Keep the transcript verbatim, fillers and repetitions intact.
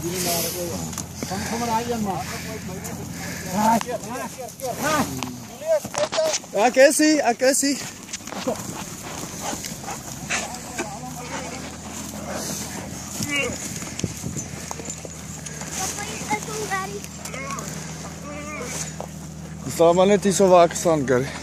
Aquece, aquece. Sal maar net hier so waar ek staan, Gary.